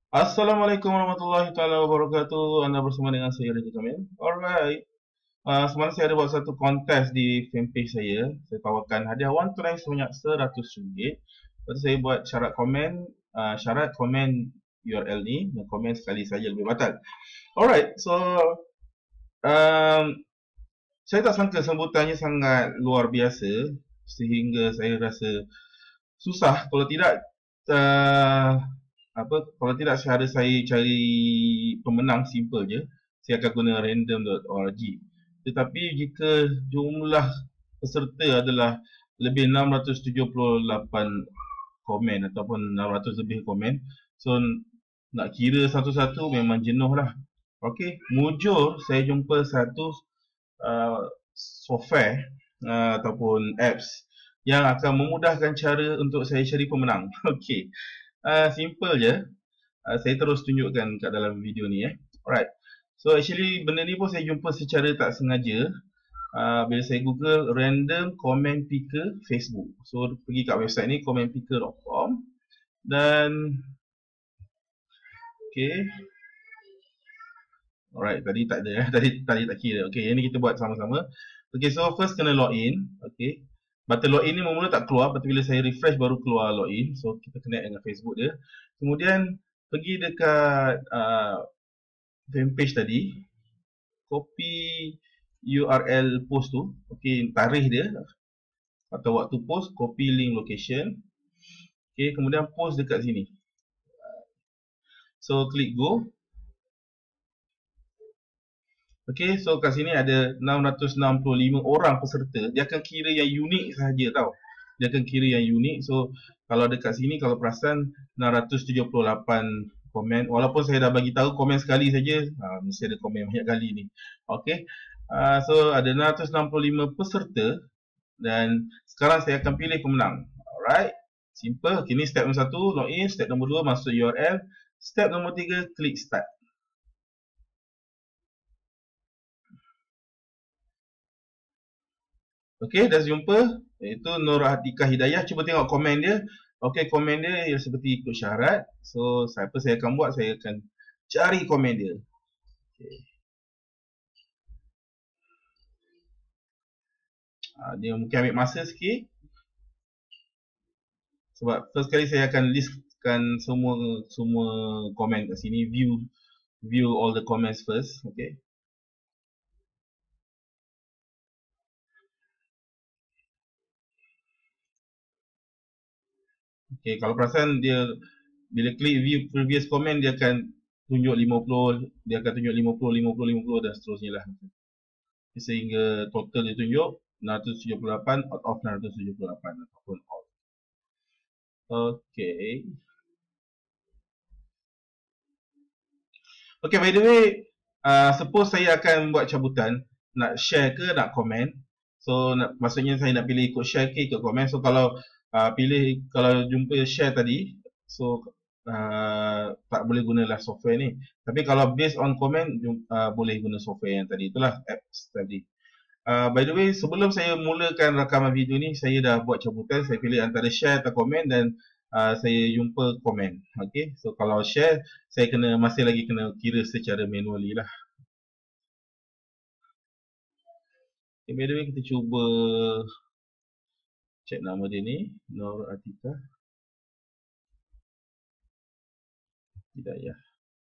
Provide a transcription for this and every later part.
Assalamualaikum warahmatullahi taala wabarakatuh. Anda bersama dengan saya Raja Kamil. Alright. Semalam saya ada buat satu kontes di fanpage saya. Saya tawarkan hadiah one try sebanyak RM100. Lepas tu saya buat syarat komen URL ni dan komen sekali saja lebih batal. Alright. So um, saya tak sangka sambutannya sangat luar biasa sehingga saya rasa susah kalau tidak uh, kalau tidak cara saya cari pemenang simple je, saya akan guna random.org. Tetapi jika jumlah peserta adalah lebih 678 komen ataupun 600 lebih komen, so nak kira satu-satu memang jenuh lah. Okey, mujur saya jumpa satu software ataupun apps yang akan memudahkan cara untuk saya cari pemenang. Okey, simple je. Saya terus tunjukkan kat dalam video ni. Alright. So actually benda ni pun saya jumpa secara tak sengaja. Bila saya google random comment picker Facebook. So pergi kat website ni commentpicker.com dan okay. Alright, tadi tak ada tadi tak kira. Okay, yang ni kita buat sama-sama. Okay, so first kena login. Okay. Button login ni mula tak keluar, tapi bila saya refresh baru keluar login. So kita connect dengan Facebook dia. Kemudian pergi dekat fanpage tadi, copy URL post tu, okey, tarikh dia atau waktu post, copy link location. Okey, kemudian post dekat sini. So klik go. Okey, so kat sini ada 665 orang peserta. Dia akan kira yang unik sahaja tau. Dia akan kira yang unik. So kalau dekat sini kalau perasan 678 komen. Walaupun saya dah bagi tahu komen sekali saja, mesti ada komen banyak kali ni. Okey. So ada 665 peserta dan sekarang saya akan pilih pemenang. Alright. Simple. Okay, ni step nombor 1, login. Step nombor 2, masuk URL. Step nombor 3, klik start. Okey, dah jumpa. Itu Nur Atikah Hidayah. Cuba tengok komen dia. Okey, komen dia seperti ikut syarat. So, apa saya akan buat? Saya akan cari komen dia. Okay. Dia mungkin ambil masa sikit. Sebab first kali saya akan listkan semua komen kat sini. View all the comments first. Okay. Okay, kalau perasan dia bila klik view previous comment dia akan tunjuk 50, dia akan tunjuk 50, 50, 50 dan seterusnya lah. Sehingga total dia tunjuk 678 out of 678 ataupun out. Okay. Okay, by the way, suppose saya akan buat cabutan, nak share ke nak komen. So maksudnya saya nak pilih ikut share ke ikut komen. So kalau kalau jumpa share tadi, so tak boleh gunalah software ni. Tapi kalau based on comment, boleh guna software yang tadi. Itulah apps tadi. By the way, sebelum saya mulakan rakaman video ni, saya dah buat cabutan. Saya pilih antara share atau komen dan saya jumpa komen. Okay, so kalau share, saya masih lagi kena kira secara manually lah. Okay, by the way, kita cuba check nama dia ni, Nur Atika Hidayah.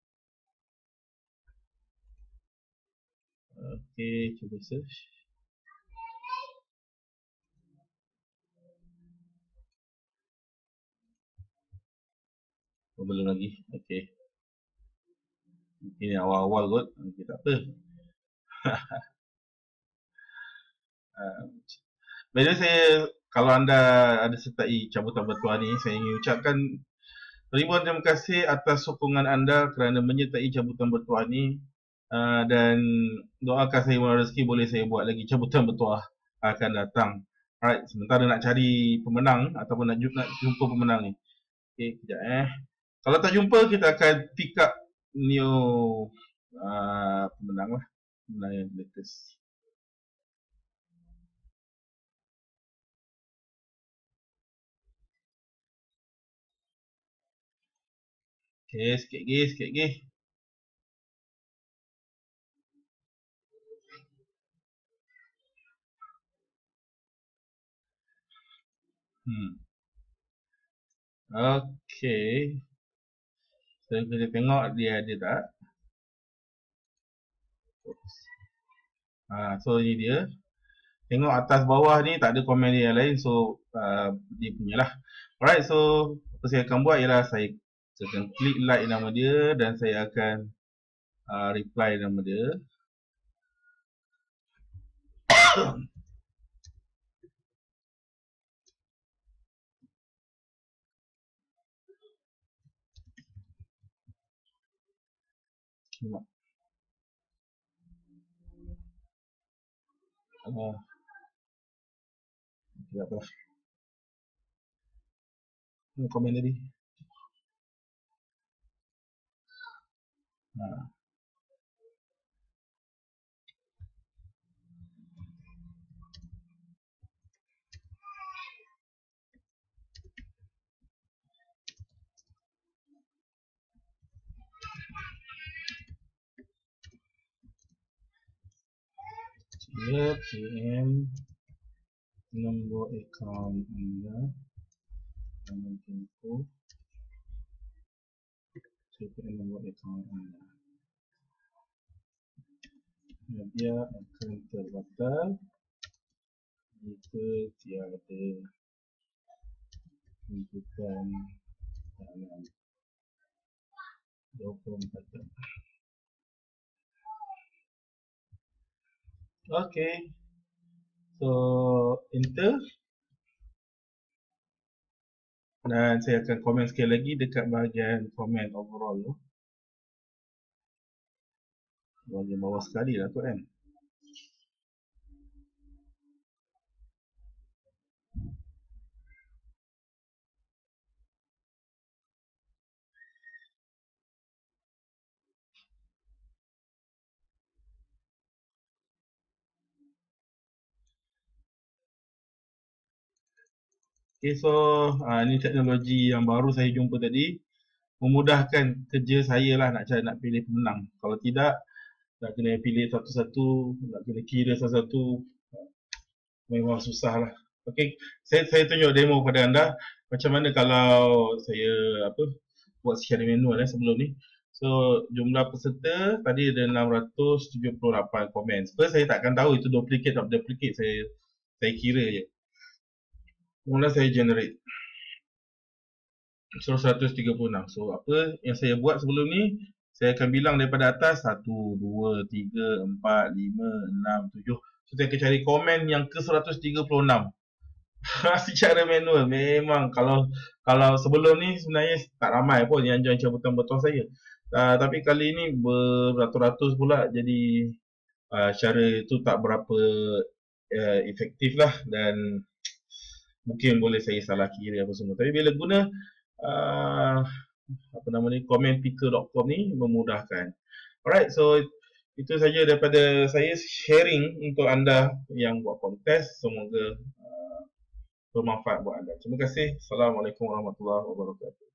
Okay, cuba search. Oh, belum lagi. Okay. Ini awal-awal kot. Okay, tak apa. By the way, kalau anda ada sertai cabutan bertuah ni, saya ingin ucapkan ribuan terima kasih atas sokongan anda kerana menyertai cabutan bertuah ni, dan doakan saya murah rezeki boleh saya buat lagi cabutan bertuah akan datang. Alright, sementara nak cari pemenang ataupun nak jumpa pemenang ni. Okay, kejap Kalau tak jumpa, kita akan pick up new pemenang lah. Pemenang yang latest. Okay, sikit lagi, sikit lagi. Okay. So, kita tengok dia ada tak. So, ini dia. Tengok atas bawah ni tak ada komen dia yang lain. So, dia punya lah. Alright, so apa saya akan buat ialah saya akan klik like nama dia dan saya akan reply nama dia. Tengok. Sekejap lah. Komen tadi. CM nombor akaun anda, nama tempoh, CPN nombor akaun anda. Dia akan terbatal jika tiada inputan dalam 24 jam. Okay. So, enter. Dan saya akan komen sekali lagi dekat bahagian komen overall tu. Bahagian bawah sekali lah tu kan. Okay, so ni teknologi yang baru saya jumpa tadi. Memudahkan kerja saya lah nak pilih pemenang. Kalau tidak, nak kena pilih satu-satu, nak kena kira satu-satu, memang susah lah. Okay, saya tunjuk demo pada anda macam mana kalau saya buat secara manual sebelum ni. So, jumlah peserta tadi ada 678 komen. First saya takkan tahu itu duplicate atau duplicate, saya kira je. Mula saya generate. So, 136. So, apa yang saya buat sebelum ni, saya akan bilang daripada atas 1, 2, 3, 4, 5, 6, 7. So, saya akan cari komen yang ke 136. Secara manual. Memang kalau sebelum ni sebenarnya tak ramai pun yang join cabutan botol saya. Tapi kali ni beratus-ratus pula. Jadi cara itu tak berapa efektif lah. Dan mungkin boleh saya salah kira apa semua. Tapi bila guna commentpicker.com ni memudahkan. Alright, so itu saja daripada saya sharing untuk anda yang buat kontes. Semoga bermanfaat buat anda. Terima kasih. Assalamualaikum warahmatullahi wabarakatuh.